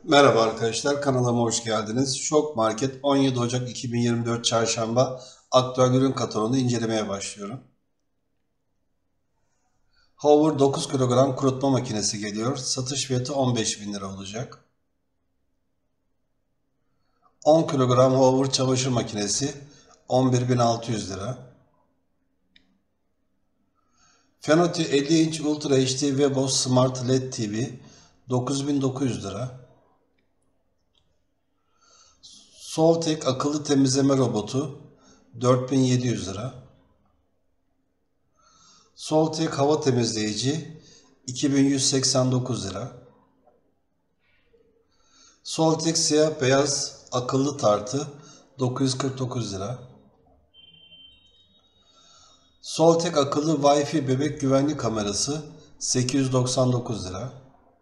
Merhaba arkadaşlar, kanalıma hoş geldiniz. Şok Market 17 Ocak 2024 Çarşamba aktüel ürün kataloğunu incelemeye başlıyorum. Hover 9 kilogram kurutma makinesi geliyor. Satış fiyatı 15.000 lira olacak. 10 kilogram Hover çamaşır makinesi 11.600 lira. Fenoti 50 inç Ultra HD Webos Smart LED TV 9.900 lira. Soltek akıllı temizleme robotu 4.700 lira. Soltek hava temizleyici 2189 lira. Soltek siyah beyaz akıllı tartı 949 lira. Soltek akıllı Wi-Fi bebek güvenlik kamerası 899 lira.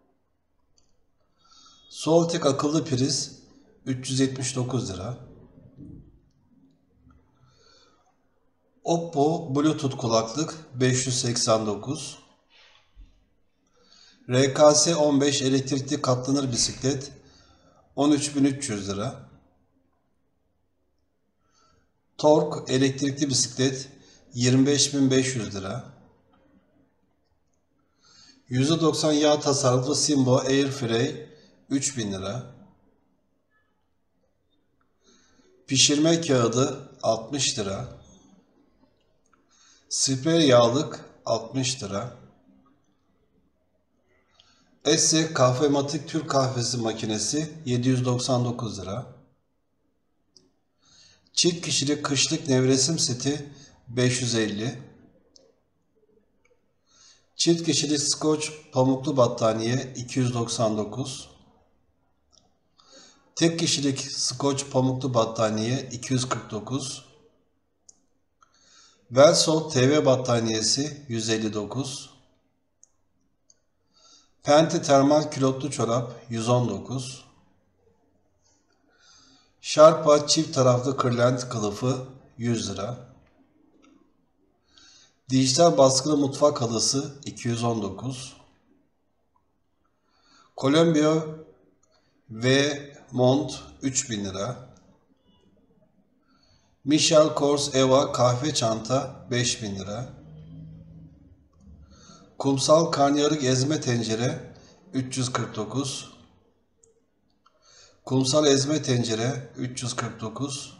Soltek akıllı priz 379 lira. Oppo Bluetooth kulaklık 589. RKS 15 elektrikli katlanır bisiklet 13.300 lira. Tork elektrikli bisiklet 25.500 lira. %90 yağ tasarruflu Simbo Airfryer 3.000 lira. Pişirme kağıdı 60 lira. Sprey yağlık 60 lira. Esse Kahvematik Türk kahvesi makinesi 799 lira. Çift kişilik kışlık nevresim seti 550. Çift kişilik Scotch pamuklu battaniye 299. Tek kişilik Scotch pamuklu battaniye 249. Velsoft TV battaniyesi 159. Penti termal külotlu çorap 119. Sharpa çift taraflı kırlent kılıfı 100 lira. Dijital baskılı mutfak halısı 219. Columbia V Mont 3000 lira. Michel Kors Eva kahve çanta 5000 lira. Kumsal karnıyarık ezme tencere 349. Kumsal ezme tencere 349.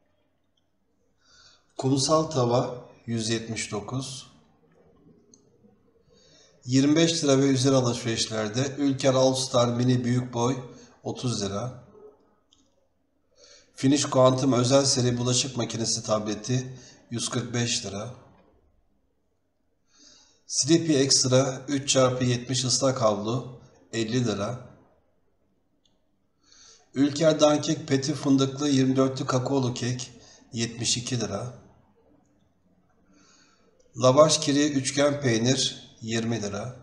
Kumsal tava 179. 25 lira ve üzeri alışverişlerde Ülker All Star Mini Büyük Boy 30 lira. Finish Quantum özel seri bulaşık makinesi tableti 145 lira. Sleepy Extra 3x70 ıslak havlu 50 lira. Ülker Dankek Peti fındıklı 24'lü kakaolu kek 72 lira. Lavaş kiri üçgen peynir 20 lira.